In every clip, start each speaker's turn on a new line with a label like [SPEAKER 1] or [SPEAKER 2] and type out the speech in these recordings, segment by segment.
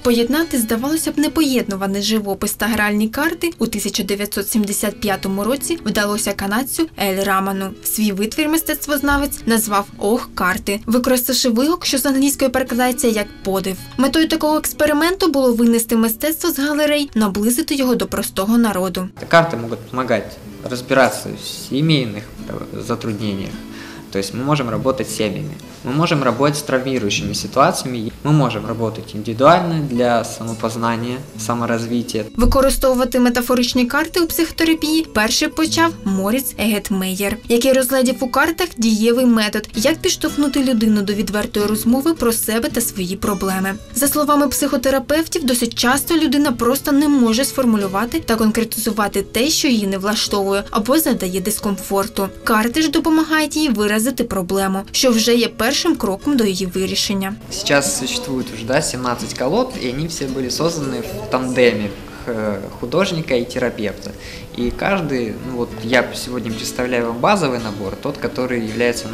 [SPEAKER 1] Поєднати, здавалося б, непоєднуваний живопис та гральні карти у 1975 році вдалося канадцю Ель Раману. Свій витвір мистецтвознавець назвав «Ох-карти», використавши вигук, що з англійської перекладається як «подив». Метою такого експерименту було винести мистецтво з галерей, наблизити його до простого народу.
[SPEAKER 2] Карти можуть допомагати розбиратися в сімейних затруднениях. То есть мы можем работать с семьями, мы можем работать с травмирующими ситуациями, мы можем работать индивидуально для самопознания, саморазвития.
[SPEAKER 1] Використовувати метафоричні карти у психотерапії перший почав Моріц Егет-Мейєр, який розглядів у картах дієвий метод, як підштовхнути людину до відвертої розмови про себе та свої проблеми. За словами психотерапевтів, досить часто людина просто не може сформулювати та конкретизувати те, що її не влаштовує або завдає дискомфорту. Карти ж допомагають їй виразити проблему, що вже є першим кроком до її вирішення.
[SPEAKER 2] Сейчас существует уже 17 колод, и они все были созданы в тандеме художника и терапевта. И каждый, я сегодня представляю вам базовый набор, тот, который является,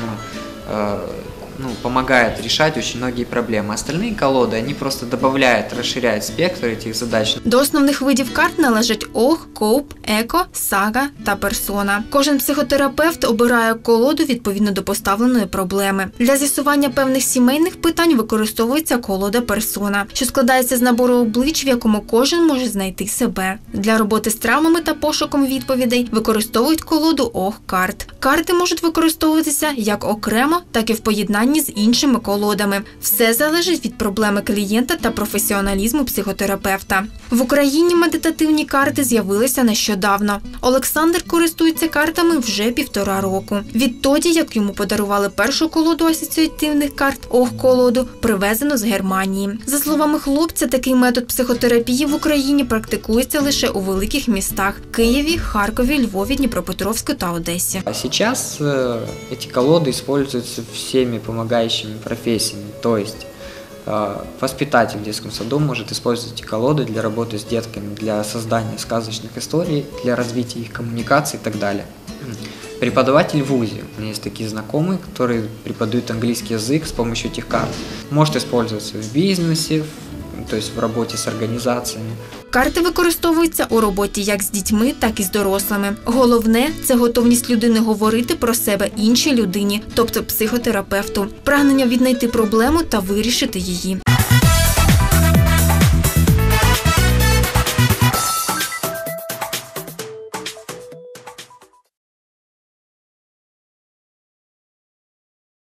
[SPEAKER 2] помогает решать очень многие проблемы. Остальные колоды, они просто добавляют, расширяют спектр этих задач.
[SPEAKER 1] До основних видів карт належать ох, коуп, еко, сага та персона. Кожен психотерапевт обирає колоду відповідно до поставленої проблеми. Для з'ясування певних сімейних питань використовується колода персона, що складається з набору облич, в якому кожен може знайти себе. Для роботи з травмами та пошуком відповідей використовують колоду ох-карт. Карти можуть використовуватися як окремо, так і в поєднанні з іншими колодами. Все залежить від проблеми клієнта та професіоналізму психотерапевта. В Україні медитативні карти з'явилися нещодавно. Олександр користується картами вже 1,5 року. Відтоді, як йому подарували першу колоду асоціативних карт «Ох-колоду», привезено з Германії. За словами хлопця, такий метод психотерапії в Україні практикується лише у великих містах – Києві, Харкові, Львові, Дніпропетровську та Одесі.
[SPEAKER 2] А сейчас эти колоды используются всеми помогающими профессиями, то есть воспитатель в детском саду может использовать эти колоды для работы с детками, для создания сказочных историй, для развития их коммуникации и так далее. Преподаватель в ВУЗе, у меня есть такие знакомые, которые преподают английский язык с помощью этих карт. Может использоваться в бизнесе, то есть в роботі з організаціями.
[SPEAKER 1] Карти використовуються у роботі як з дітьми, так і з дорослими. Головне – це готовність людини говорити про себе іншій людині, тобто психотерапевту. Прагнення віднайти проблему та вирішити її.